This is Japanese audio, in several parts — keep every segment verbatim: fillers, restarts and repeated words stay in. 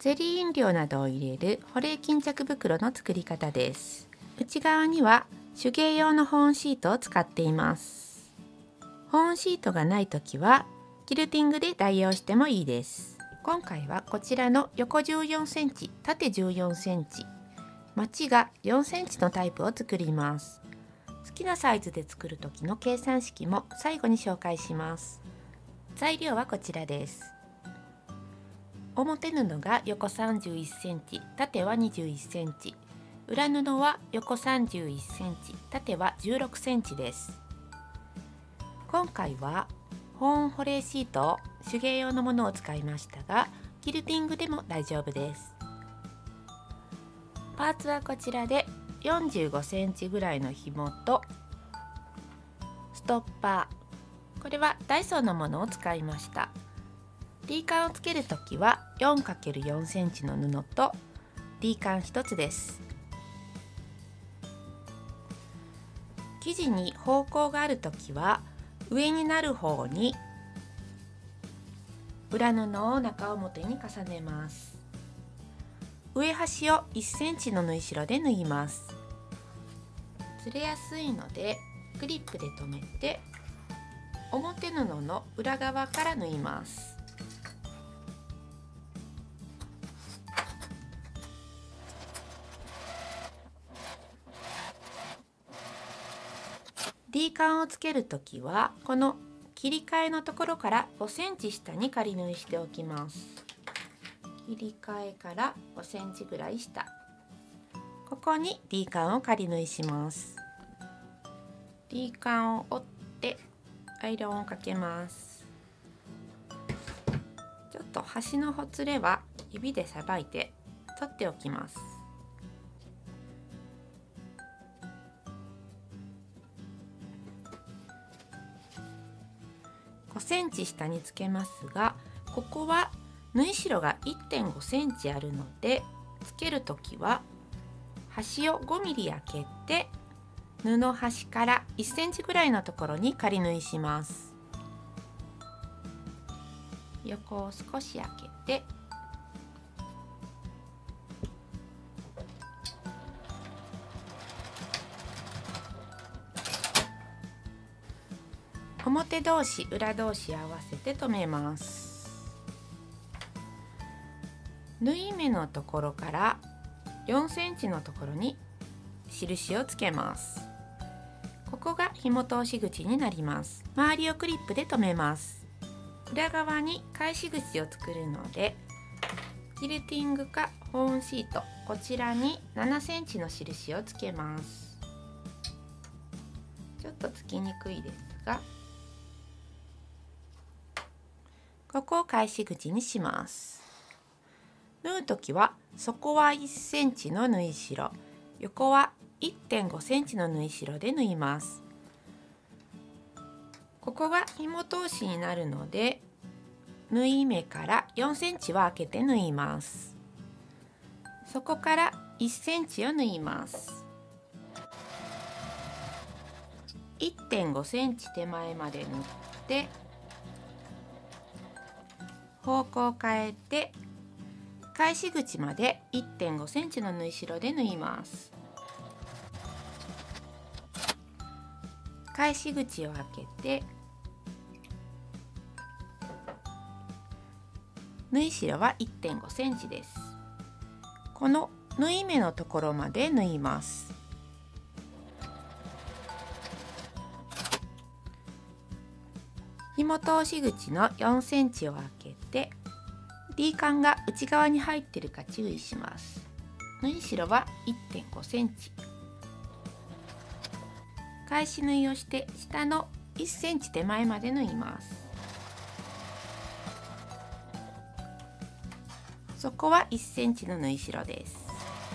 ゼリー飲料などを入れる保冷巾着袋の作り方です。内側には手芸用の保温シートを使っています。保温シートがないときはキルティングで代用してもいいです。今回はこちらの横じゅうよんセンチ、縦じゅうよんセンチ、まちがよんセンチのタイプを作ります。好きなサイズで作る時の計算式も最後に紹介します。材料はこちらです。表布が横さんじゅういっセンチ、縦はにじゅういっセンチ、裏布は横さんじゅういっセンチ、縦はじゅうろくセンチです。今回は保温保冷シートを手芸用のものを使いましたが、キルティングでも大丈夫です。パーツはこちらでよんじゅうごセンチぐらいの紐とストッパー、これはダイソーのものを使いました。D カンをつけるときは よんかけるよんセンチの布と D カンひとつです。生地に方向があるときは上になる方に裏布を中表に重ねます。上端をいっセンチの縫い代で縫います。ずれやすいのでクリップで留めて表布の裏側から縫います。D カンをつけるときはこの切り替えのところからごセンチ下に仮縫いしておきます。切り替えからごセンチぐらい下、ここに D カンを仮縫いします。 D カンを折ってアイロンをかけます。ちょっと端のほつれは指でさばいて取っておきます。ごセンチ下につけますが、ここは縫い代が いってんごセンチあるので、つけるときは端をごミリ開けて布端からいっセンチぐらいのところに仮縫いします。横を少し開けて表同士裏同士合わせて留めます。縫い目のところからよんセンチのところに印をつけます。ここが紐通し口になります。周りをクリップで留めます。裏側に返し口を作るのでキルティングか保温シート、こちらにななセンチの印をつけます。ちょっとつきにくいですが、ここを返し口にします。縫うときは底はいっセンチの縫い代、横は いってんごセンチの縫い代で縫います。ここが紐通しになるので縫い目からよんセンチは開けて縫います。そこからいっセンチを縫います。いってんごセンチ手前まで縫って方向を変えて返し口まで いってんごセンチの縫い代で縫います。返し口を開けて縫い代は いってんごセンチです。この縫い目のところまで縫います。紐通し口のよんセンチを開けて D カンが内側に入っているか注意します。縫い代は いってんごセンチ。返し縫いをして下のいっセンチ手前まで縫います。そこはいっセンチの縫い代です。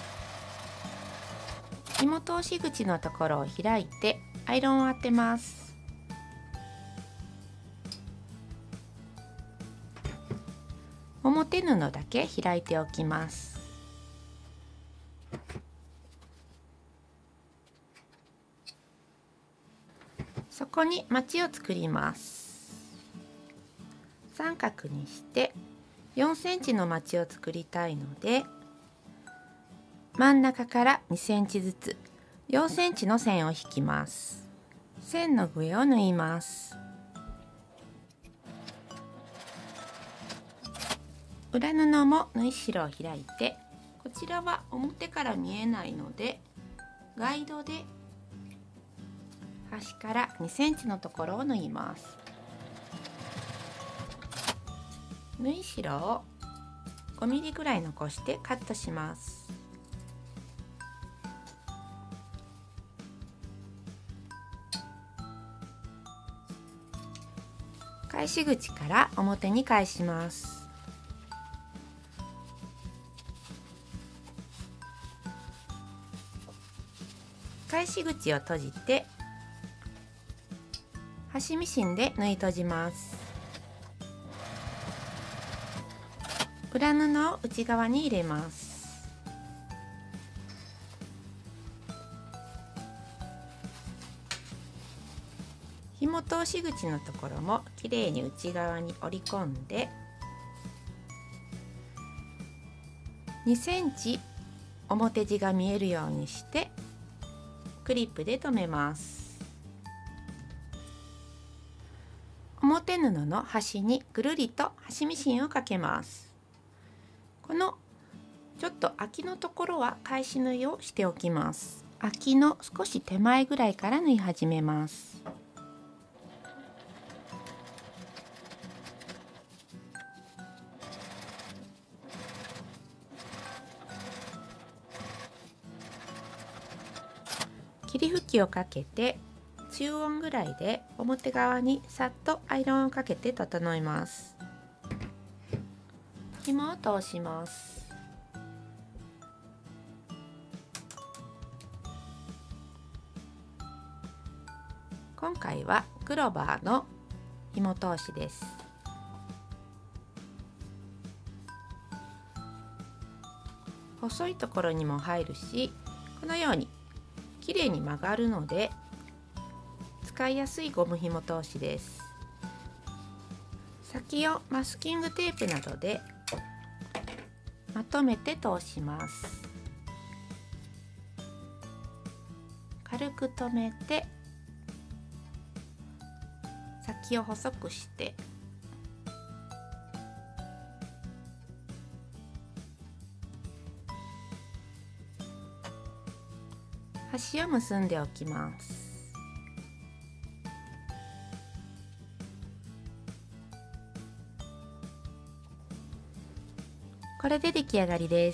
紐通し口のところを開いてアイロンを当てます。表布だけ開いておきます。そこにまちを作ります。三角にしてよんセンチのまちを作りたいので、真ん中からにセンチずつよんセンチの線を引きます。線の上を縫います。裏布も縫い代を開いて、こちらは表から見えないのでガイドで端からにセンチのところを縫います。縫い代をごミリぐらい残してカットします。返し口から表に返します。返し口を閉じて端ミシンで縫い閉じます。裏布を内側に入れます。紐通し口のところもきれいに内側に折り込んでにセンチ表地が見えるようにしてクリップで留めます。表布の端にぐるりと端ミシンをかけます。このちょっと空きのところは返し縫いをしておきます。空きの少し手前ぐらいから縫い始めます。霧吹きをかけて中温ぐらいで表側にさっとアイロンをかけて整えます。紐を通します。今回はクローバーの紐通しです。細いところにも入るし、このようにきれいに曲がるので使いやすいゴム紐通しです。先をマスキングテープなどでまとめて通します。軽く留めて先を細くして端を結んでおきます。これで出来上がりです。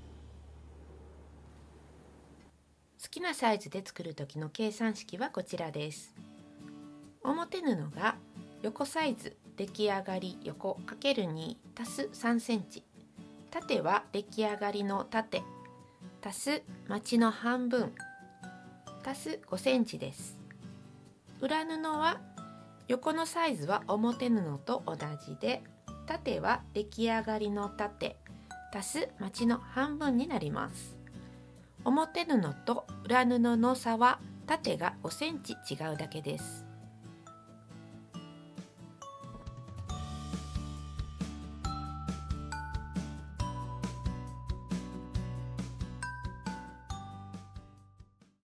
好きなサイズで作る時の計算式はこちらです。表布が横サイズ出来上がり横 かけるに 足すさんセンチ、縦は出来上がりの縦足すまちの半分足すごセンチです。裏布は横のサイズは表布と同じで、縦は出来上がりの縦足すまちの半分になります。表布と裏布の差は縦がごセンチ違うだけです。